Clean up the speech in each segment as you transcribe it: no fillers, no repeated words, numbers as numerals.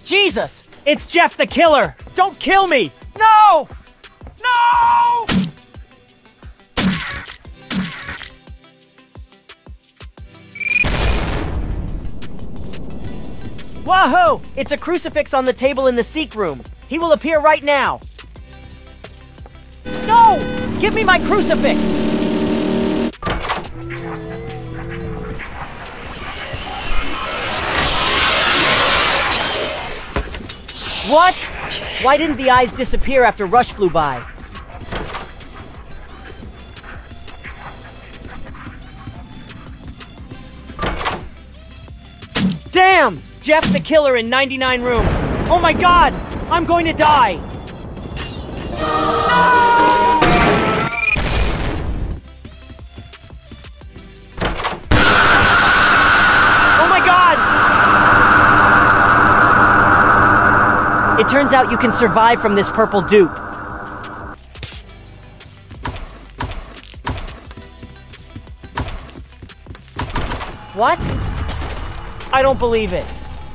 Jesus! It's Jeff the Killer! Don't kill me! No! No! Wahoo! It's a crucifix on the table in the seek room. He will appear right now. No! Give me my crucifix! What? Why didn't the eyes disappear after Rush flew by? Damn! Jeff the Killer in 99 room. Oh my god! I'm going to die! Oh my god! It turns out you can survive from this purple dupe. Psst. What? I don't believe it.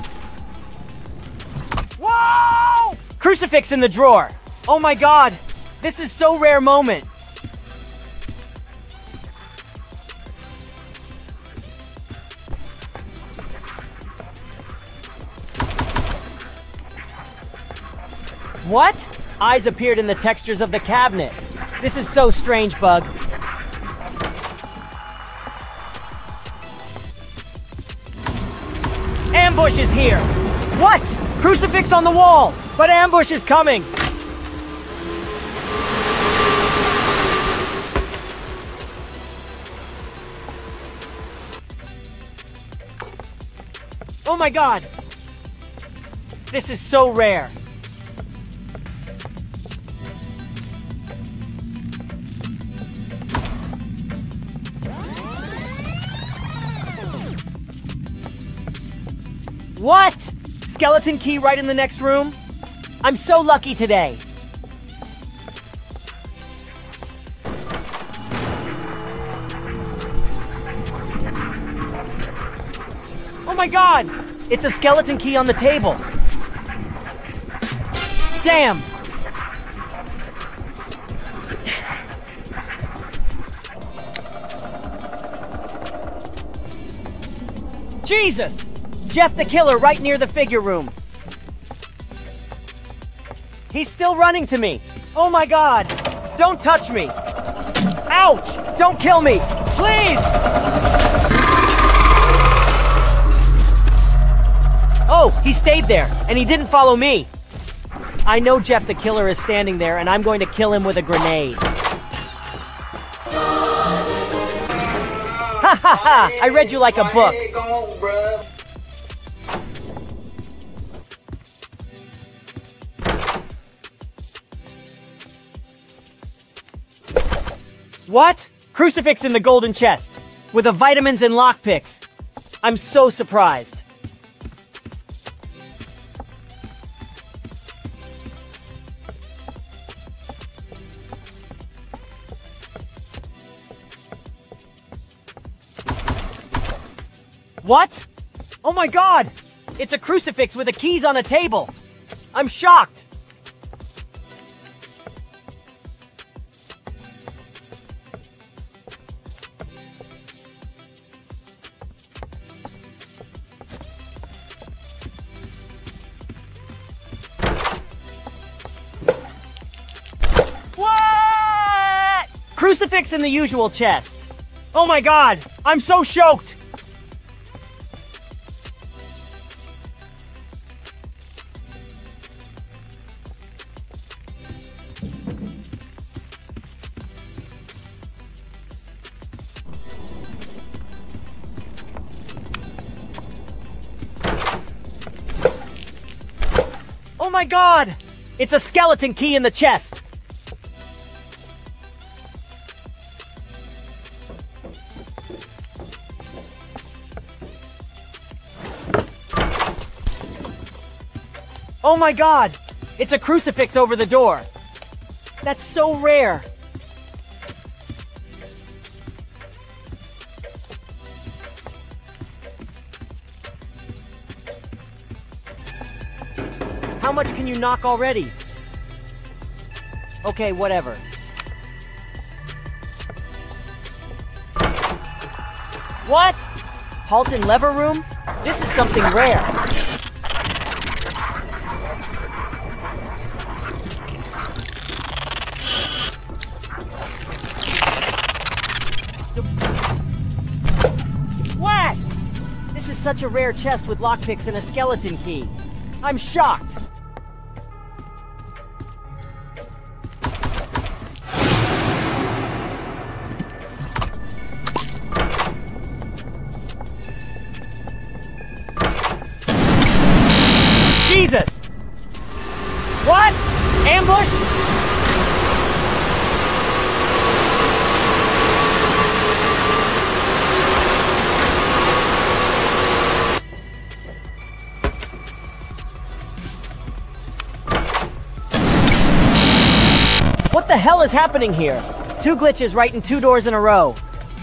Whoa! Crucifix in the drawer. Oh my god. This is so rare moment. What? Eyes appeared in the textures of the cabinet. This is so strange, Bug. Ambush is here! What? Crucifix on the wall! But ambush is coming! Oh my god! This is so rare. What? Skeleton key right in the next room? I'm so lucky today. Oh my god! It's a skeleton key on the table. Damn! Jesus! Jeff the Killer right near the figure room. He's still running to me. Oh my god! Don't touch me! Ouch! Don't kill me! Please! Oh, he stayed there, and he didn't follow me. I know Jeff the Killer is standing there, and I'm going to kill him with a grenade. Ha ha ha! I read you like a book. What? Crucifix in the golden chest, with the vitamins and lockpicks. I'm so surprised. What? Oh my god! It's a crucifix with the keys on a table. I'm shocked. What? Crucifix in the usual chest. Oh my god! I'm so choked! Oh my god! It's a skeleton key in the chest! Oh my god! It's a crucifix over the door! That's so rare! How much can you knock already? Okay, whatever. What? Halton lever room? This is something rare. What? This is such a rare chest with lockpicks and a skeleton key. I'm shocked. Jesus! What? Ambush? What the hell is happening here? 2 glitches right in 2 doors in a row.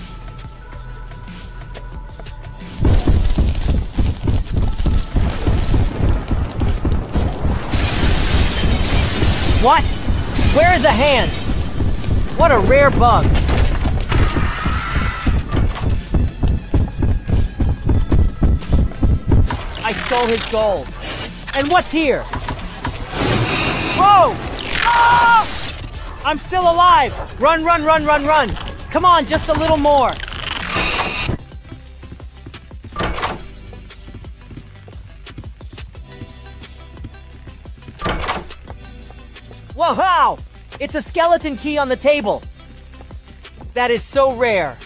What? Where is a hand? What a rare bug. I stole his gold. And what's here? Whoa! Ah! I'm still alive! Run, run, run, run, run! Come on, just a little more! Whoa! It's a skeleton key on the table! That is so rare.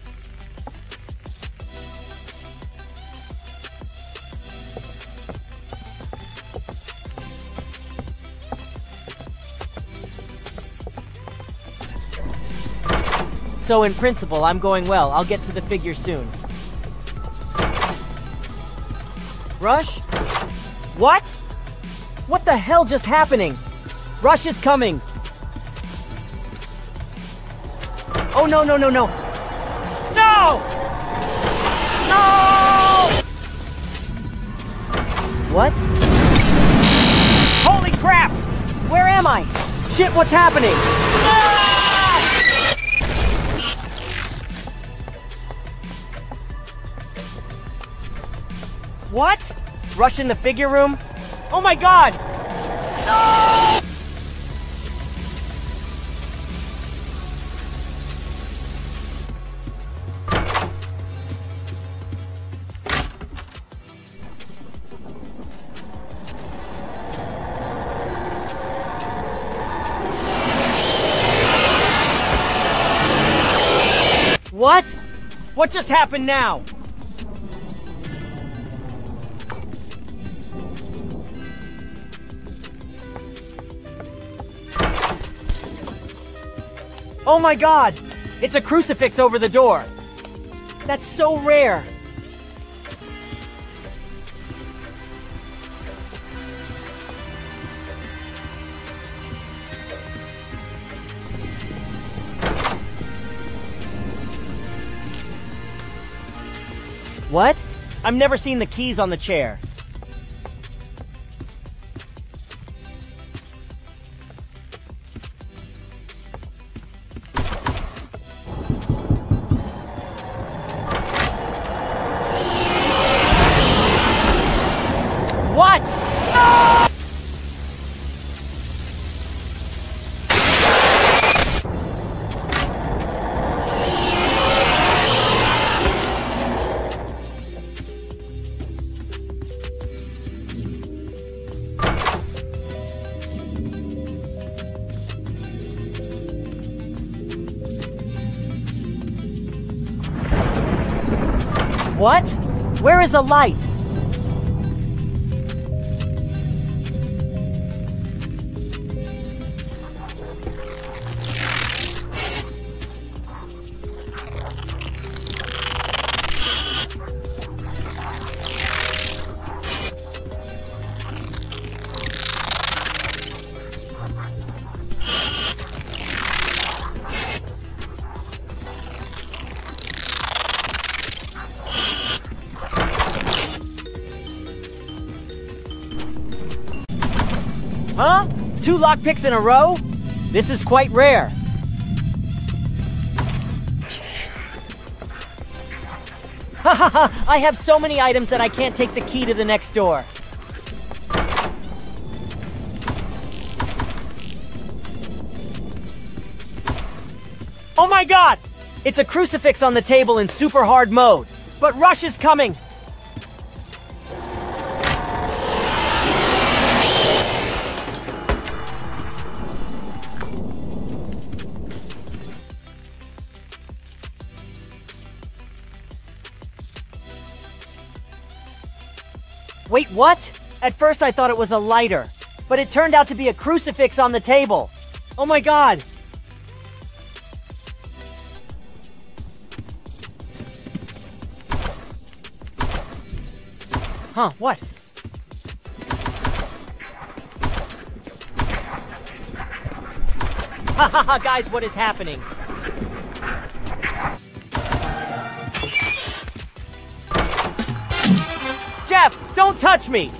So in principle, I'm going well. I'll get to the figure soon. Rush? What? What the hell just happening? Rush is coming! Oh no, no, no, no! No! No! What? Holy crap! Where am I? Shit, what's happening? Ah! What? Rush in the figure room? Oh my god! No! What? What just happened now? Oh my god! It's a crucifix over the door! That's so rare! What? I've never seen the keys on the chair. What? No! What? Where is a light? Huh? 2 lockpicks in a row? This is quite rare. Ha ha ha! I have so many items that I can't take the key to the next door. Oh my god! It's a crucifix on the table in super hard mode. But Rush is coming! Wait, what? At first I thought it was a lighter, but it turned out to be a crucifix on the table. Oh my god! Huh, what? Ha ha ha, guys, what is happening? Jeff, don't touch me!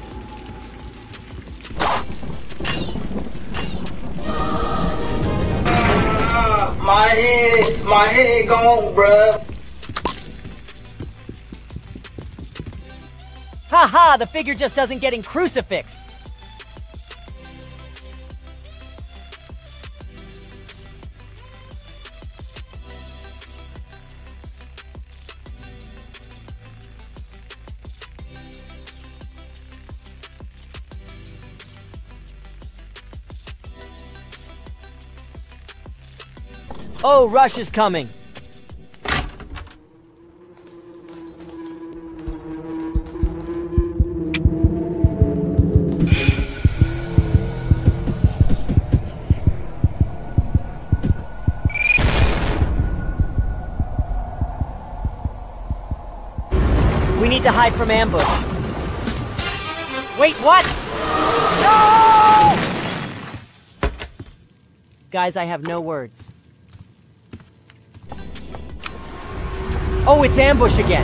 My head gone, bruh. Ha ha, the figure just doesn't getting crucifixed. Oh, Rush is coming. We need to hide from ambush. Wait, what? No! Guys, I have no words. Oh, it's ambush again.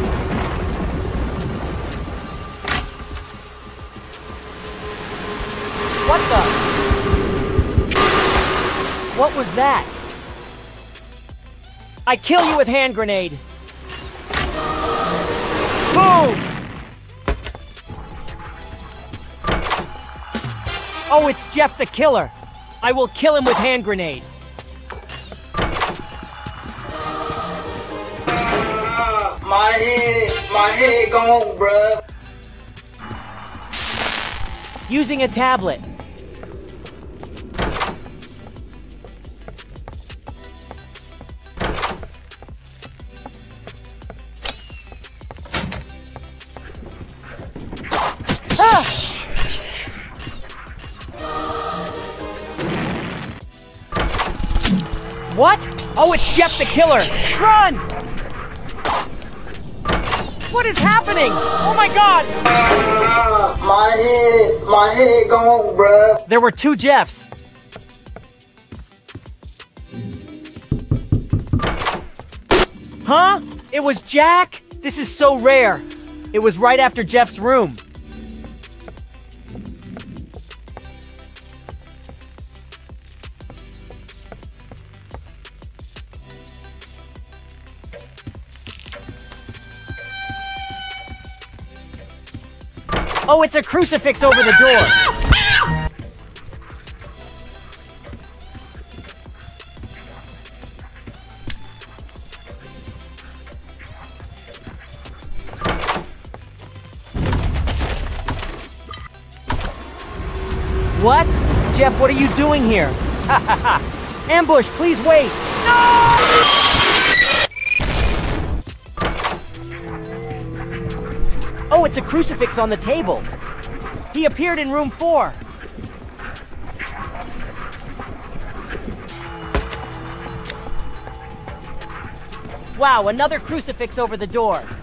What the? What was that? I kill you with hand grenade. Boom! Oh, it's Jeff the Killer. I will kill him with hand grenade. My head gone, bruh. Using a tablet. Ah! What? Oh, it's Jeff the Killer! Run! What is happening? Oh my god! My head gone, bruh. There were 2 Jeffs. Huh? It was Jack? This is so rare. It was right after Jeff's room. Oh, it's a crucifix over the door! What? Jeff, what are you doing here? Ha ha ha! Ambush, please wait! No! Oh, it's a crucifix on the table. He appeared in room 4. Wow, another crucifix over the door.